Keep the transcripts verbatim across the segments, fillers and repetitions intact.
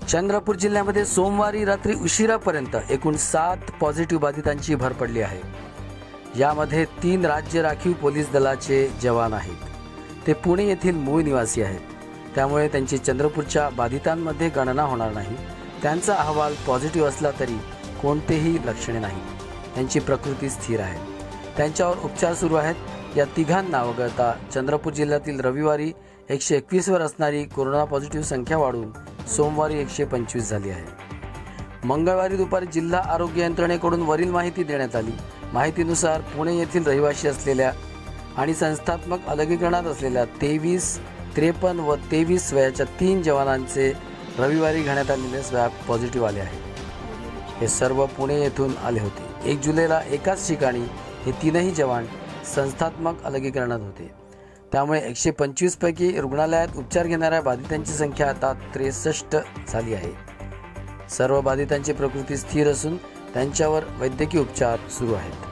चंद्रपूर जिल्ह्यामध्ये सोमवारी रात्री उशिरापर्यंत एकूण सात पॉझिटिव्ह बाधितांची भर पडली आहे। यामध्ये तीन राज्य राखीव पोलीस दलाचे जवान आहेत। ते पुणे येथील मूळ निवासी आहेत, त्यामुळे त्यांची चंद्रपूरच्या बाधितांमध्ये गणना होणार नाही। त्यांचा अहवाल पॉझिटिव्ह असला तरी कोणतेही लक्षणे नाही। त्यांची प्रकृती स्थिर आहे, त्यांच्यावर उपचार सुरू आहेत। या तिघांना वगळता चंद्रपूर जिल्ह्यातील रविवारी एकशे एकवीस वर असणारी कोरोना पॉझिटिव्ह संख्या वाढून सोमवारी एकशे पंचवीस झाली आहे। मंगळवारी दुपारी जिल्हा आरोग्य यंत्रणेकडून वरील माहिती देण्यात आली। माहितीनुसार पुणे येथील रहिवासी असलेल्या आणि संस्थात्मक अलगीकरणात असलेल्या तेवीस, त्रेपन्न व तेवीस वयाच्या तीन जवानांचे रविवारी घेण्यात आलेले स्वॅब पॉझिटिव्ह आले आहे। हे सर्व पुणे येथून आले होते। एक जुलैला एकाच ठिकाणी हे तीनही जवान संस्थात्मक अलगीकरणात होते। त्यामुळे एकशे पंचवीस पैकी रुग्णालयात उपचार घेणाऱ्या बाधितांची संख्या आता त्रेसष्ट झाली आहे। सर्व बाधितांची प्रकृती स्थिर असून त्यांच्यावर वैद्यकीय उपचार सुरू आहेत।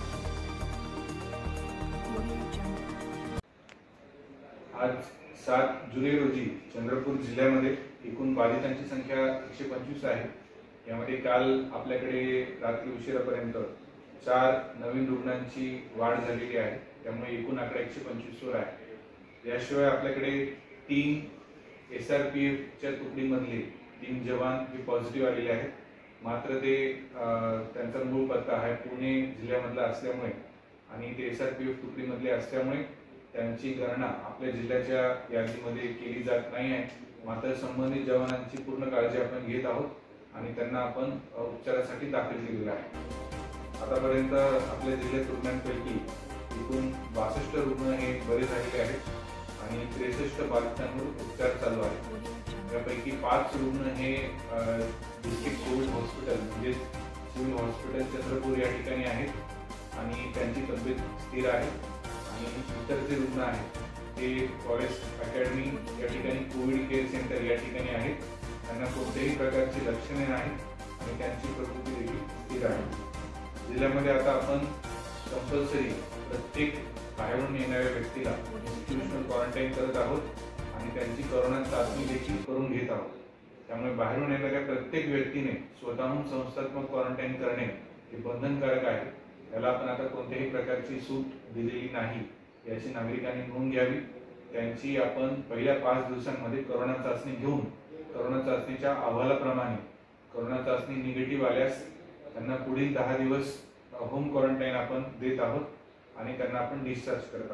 आज सात जुलै रोजी चंद्रपूर जिल्ह्यामध्ये एकूण बाधितांची संख्या एकशे पंचवीस आहे। यामध्ये काल आपल्याकडे रात्री उशिरापर्यंत चार नवीन रुग्णांची वाढ झालेली आहे, त्यामुळे एकूण आकडा एकशे पंचवीस वर आहे। याशिवाय आपल्याकडे तीन एस आर पी एफच्या तुकडीमधले तीन जवान हे पॉझिटिव्ह आलेले आहेत। मात्र ते त्यांचा मूळ पत्ता आहे पुणे जिल्ह्यामधला असल्यामुळे आणि ते एस आर पी एफ तुकडीमधले असल्यामुळे त्यांची गणना आपल्या जिल्ह्याच्या यादीमध्ये केली जात नाही आहे। मात्र संबंधित जवानांची पूर्ण काळजी आपण घेत आहोत आणि त्यांना आपण उपचारासाठी दाखल केलेलं आहे। आतापर्यंत आपल्या जिल्ह्यात रुग्णांपैकी एकूण बासष्ट रुग्ण हे बरे झालेले आहेत आणि त्रेसष्ट बाधितांवर उपचार चालू आहे। यापैकी पाच रुग्ण हे डिस्ट्रिक्ट कोविड हॉस्पिटल म्हणजे सिव्हिल हॉस्पिटल चंद्रपूर या ठिकाणी आहेत आणि त्यांची तब्येत स्थिर आहे आणि इतर जे रुग्ण आहेत ते फॉरेस्ट अकॅडमी या ठिकाणी कोविड केअर सेंटर या ठिकाणी आहेत। त्यांना कोणत्याही प्रकारची लक्षणे नाहीत आणि त्यांची प्रकृती देखील स्थिर आहे। जिल्ह्यामध्ये आता आपण कंपल्सरी प्रत्येक बाहेरून येणाऱ्या व्यक्तीला इन्स्टिट्यूशनल क्वारंटाईन करत आहोत आणि त्यांची कोरोना चाचणी देखील करून घेत आहोत। त्यामुळे बाहेरून येणाऱ्या प्रत्येक व्यक्तीने स्वतःहून संस्थात्मक क्वारंटाईन करणे हे बंधनकारक आहे। त्याला आपण आता कोणत्याही प्रकारची सूट दिलेली नाही याची नागरिकांनी नोंद घ्यावी। त्यांची आपण पहिल्या पाच दिवसांमध्ये कोरोना चाचणी घेऊन कोरोना चाचणीच्या अहवालाप्रमाणे कोरोना चाचणी निगेटिव्ह आल्यास त्यांना पुढील दहा दिवस होम क्वारंटाईन आपण देत आहोत आणि त्यांना आपण डिस्चार्ज करत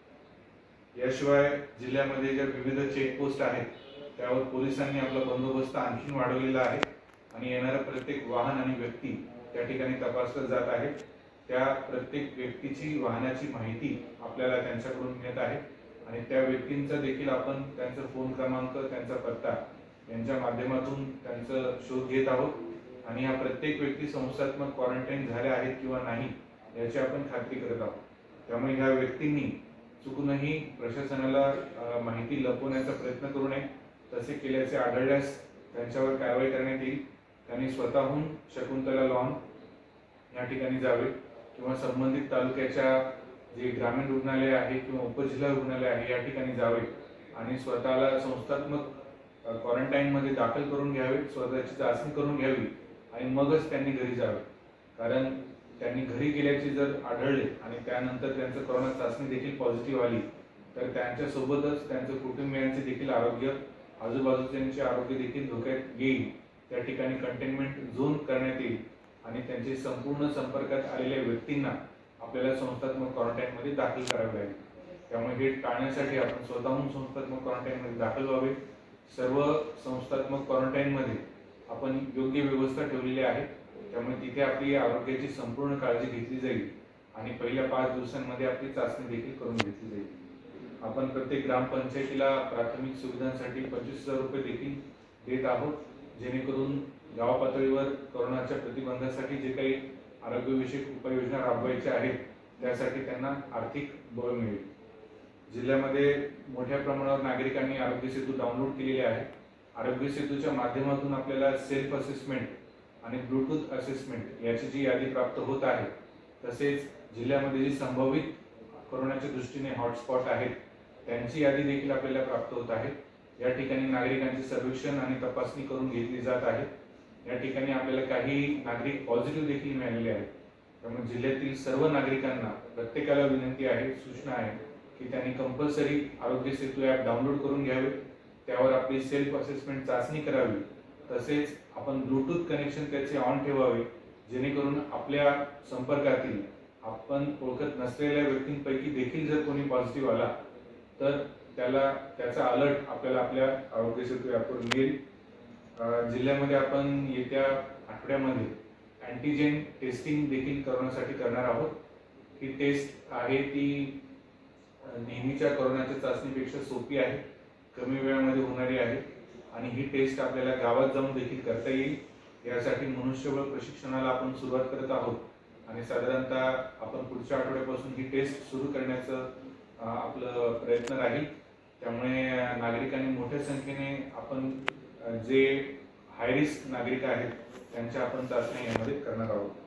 आहोत। याशिवाय जिल्ह्यामध्ये ज्या विविध चेकपोस्ट आहेत त्यावर पोलिसांनी आपला बंदोबस्त आणखी वाढवलेला आहे आणि येणाऱ्या प्रत्येक वाहन आणि व्यक्ती त्या ठिकाणी तपासलं जात आहे। त्या प्रत्येक व्यक्तीची वाहनाची माहिती आपल्याला त्यांच्याकडून मिळत आहे आणि त्या व्यक्तींचा देखील आपण त्यांचा फोन क्रमांक, त्यांचा पत्ता यांच्या माध्यमातून त्यांचा शोध घेत आहोत आणि हा प्रत्येक व्यक्ती संस्थात्मक क्वारंटाईन झाल्या आहेत किंवा नाही याची आपण खात्री करत आहोत। त्यामुळे ह्या व्यक्तींनी चुकूनही प्रशासनाला माहिती लपवण्याचा प्रयत्न करू नये। तसे केल्याचे आढळल्यास त्यांच्यावर कारवाई करण्यात येईल। त्यांनी स्वतःहून शकुंतला लॉन या ठिकाणी जावे किंवा संबंधित तालुक्याच्या जे ग्रामीण रुग्णालय आहे किंवा उपजिल्हा रुग्णालय आहे या ठिकाणी जावे आणि स्वतःला संस्थात्मक क्वारंटाईन मध्ये दाखल करून घ्यावे, स्वतःची चाचणी करून घ्यावी आणि मगच त्यांनी घरी जावे। कारण त्यांनी घरी गेल्याचे जर आढळले आणि त्यानंतर त्यांचं कोरोना चाचणी देखील पॉझिटिव्ह आली तर त्यांच्या सोबतच त्यांच्या कुटुंबियांचे देखील आरोग्य, आजूबाजूच्यांचे आरोग्य देखील धोक्यात येईल। त्या ठिकाणी कंटेनमेंट झोन करण्यात येईल आणि त्यांचे संपूर्ण संपर्कात आलेल्या व्यक्तींना आपल्याला संस्थात्मक क्वारंटाईन मध्ये दाखल करावे लागेल। त्यामुळे हे टाळण्यासाठी आपण स्वतःहून संस्थात्मक क्वारंटाईन मध्ये दाखल व्हावे। सर्व संस्थात्मक क्वारंटाईन मध्ये आपण योग्य व्यवस्था ठेवलेली आहे, त्यामुळे तिथे आपली आरोग्याची संपूर्ण काळजी घेतली जाईल आणि पहिल्या पाच दिवसांमध्ये आपली चाचणी देखील करून घेतली जाईल। आपण प्रत्येक ग्रामपंचायतीला प्राथमिक सुविधांसाठी पंचवीस हजार रुपये देखील देत आहोत, जेणेकरून गाव पातळीवर कोरोनाच्या प्रतिबंधासाठी जे काही आरोग्यविषयक उपाययोजना राबवायच्या आहेत त्यासाठी त्यांना आर्थिक बळ मिळेल। जिल्ह्यामध्ये मोठ्या प्रमाणावर नागरिकांनी आरोग्य सेतू डाउनलोड केलेले आहे। आरोग्य सेतूच्या माध्यमातून आपल्याला सेल्फ असेसमेंट आणि ब्लूटूथ असेसमेंट याची जी यादी प्राप्त होत आहे, तसेच जिल्ह्यामध्ये जी संभावित कोरोनाच्या दृष्टीने हॉटस्पॉट आहेत त्यांची यादी देखील आपल्याला प्राप्त होत आहे। या ठिकाणी नागरिकांचे सर्वेक्षण आणि तपासणी करून घेतली जात आहे। या ठिकाणी आपल्याला काही नागरिक पॉझिटिव्ह देखील मिळालेले आहेत। त्यामुळे जिल्ह्यातील सर्व नागरिकांना प्रत्येकाला विनंती आहे, सूचना आहे की त्यांनी compulsory Aarogya Setu app download करून घ्यावे, त्यावर आपली सेल्फ असेसमेंट चाचणी करावी, तसेच आपण ब्लूटूथ कनेक्शन त्याचे ऑन ठेवावे, जेणेकरून आपल्या संपर्कातील आपण ओळखत नसलेल्या व्यक्तींपैकी देखील जर कोणी पॉझिटिव्ह आला तर त्याला त्याचा अलर्ट आपल्याला आपल्या आरोग्य सेतू ॲपवर मिळेल। जिल्ह्यामध्ये आपण येत्या आठवड्यामध्ये अँटीजेन टेस्टिंग देखील करण्यासाठी करणार आहोत। ही टेस्ट आहे ती नेहमीच्या कोरोनाच्या चाचणीपेक्षा सोपी आहे, कमी वेळामध्ये होणारी आहे आणि ही टेस्ट आपल्याला गावात जाऊन देखील करता येईल। यासाठी मनुष्यबळ प्रशिक्षणाला आपण सुरुवात करत आहोत आणि साधारणतः आपण पुढच्या आठवड्यापासून ही टेस्ट सुरू करण्याचं आपलं प्रयत्न राहील। त्यामुळे नागरिकांनी मोठ्या संख्येने आपण जे हाय रिस्क नागरिक आहेत त्यांच्या आपण चाचण्या यामध्ये करणार आहोत।